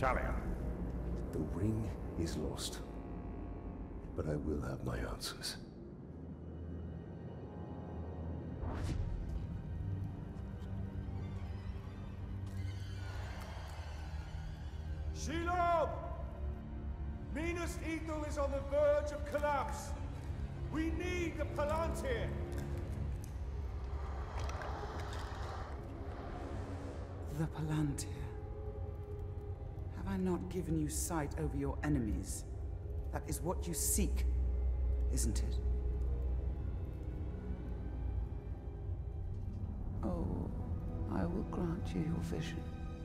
Talia. The ring is lost. But I will have my answers. Shelob! Minas Ithil is on the verge of collapse. We need the Palantir. The Palantir. Have I not given you sight over your enemies? That is what you seek, isn't it? Oh, I will grant you your vision.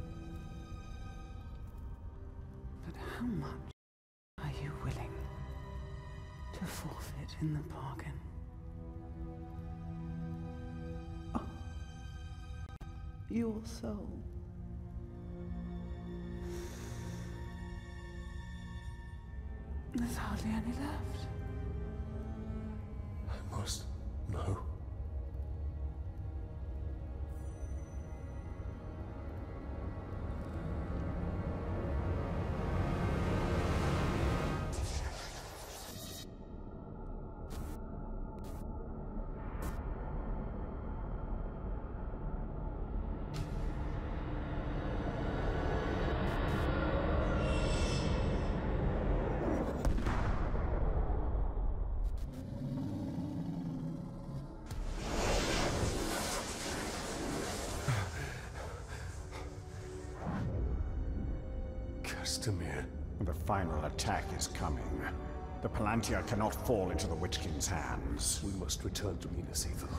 But how much are you willing to forfeit in the bargain? Oh, your soul. There's hardly any left. I must know. Castamir. The final attack is coming. The Palantir cannot fall into the Witch King's hands. We must return to Minas Ithil.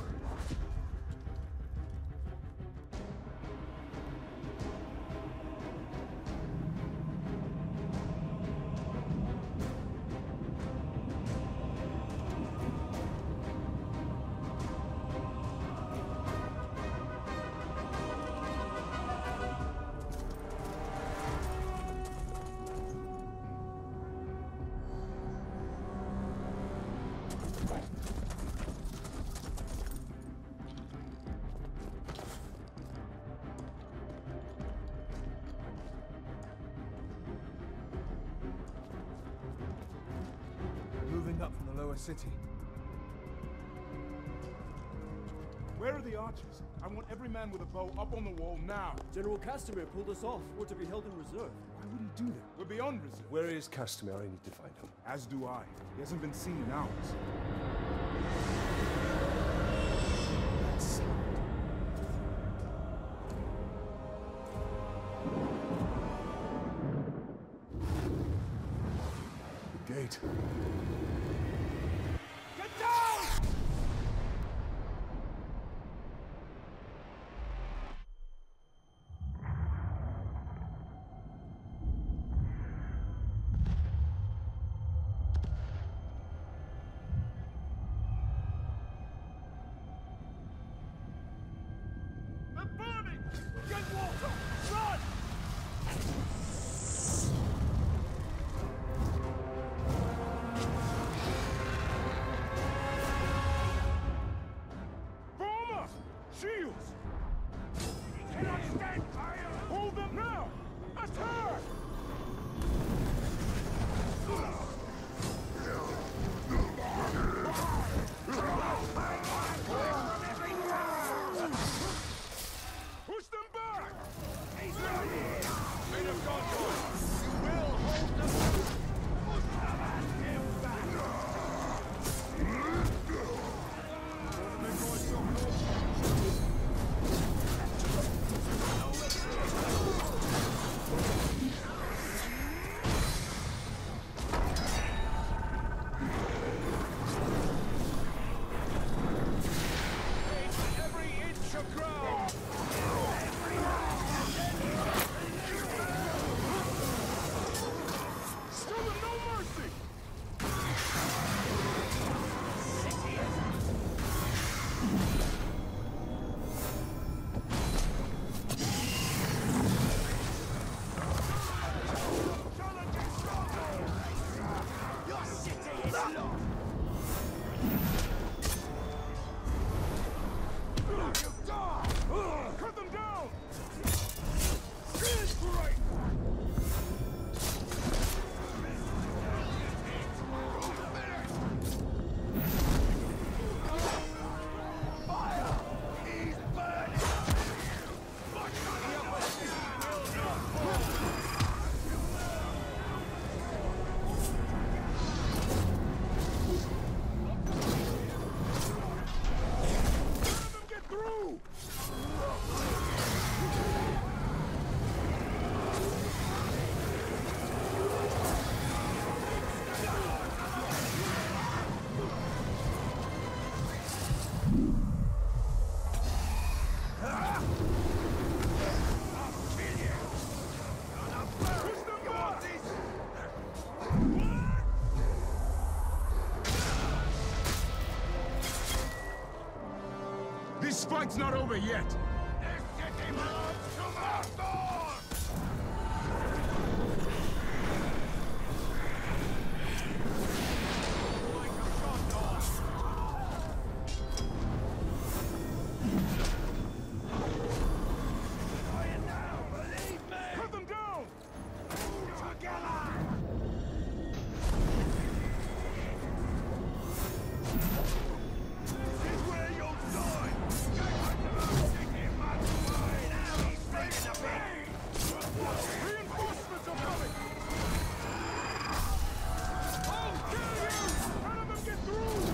Moving up from the lower city. Where are the archers? I want every man with a bow up on the wall now. General Castamir pulled us off. We're to be held in reserve. Why would he do that? We're beyond reserve. Where is Castamir? I need to find him. As do I. He hasn't been seen in hours. The gate. Get down! They're burning! Get water! Run! Bomber! Shields! We cannot stand fire! Hold them now! Attack! Push them back! Men of Godfrey, you will hold them! Push them and him back! Tournament boys, your This fight's not over yet! This city belongs to Mordor! Cut them down! Together! This is where you'll die! Reinforcements are coming! I'll kill you! None of them get through!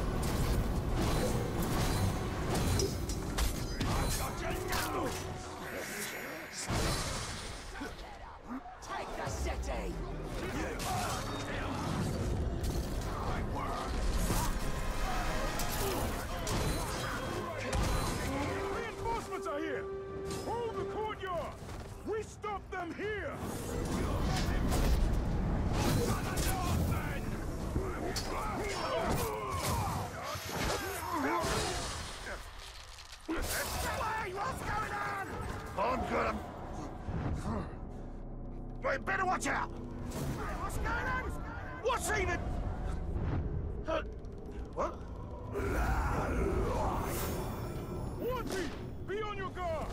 Take the city! Reinforcements are here! Hold the courtyard! We stop them here! What's going on? I'm good. Wait, better watch out! What's going on? What's even... What? Warty! Be on your guard!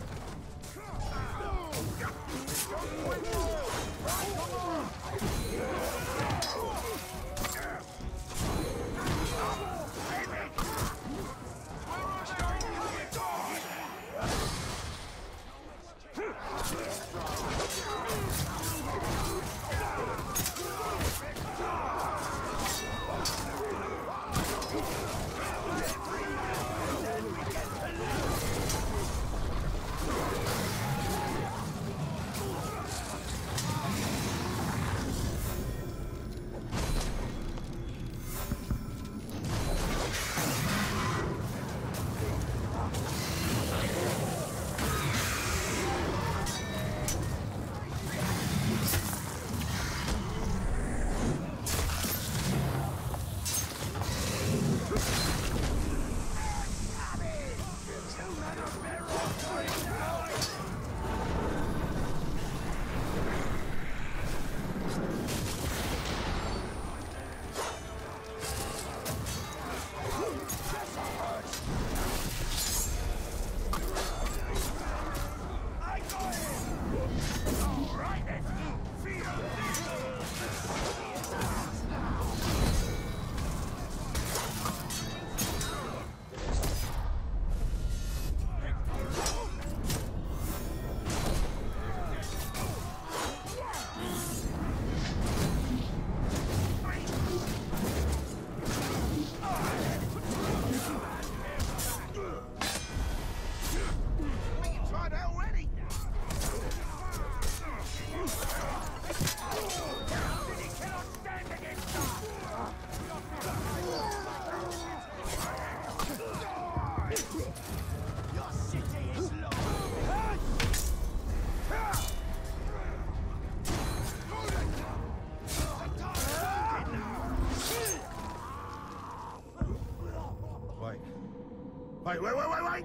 Wait!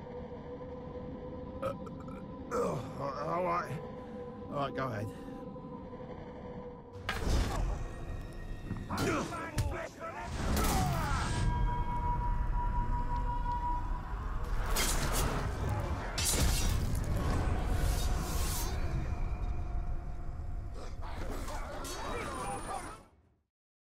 All right, go ahead.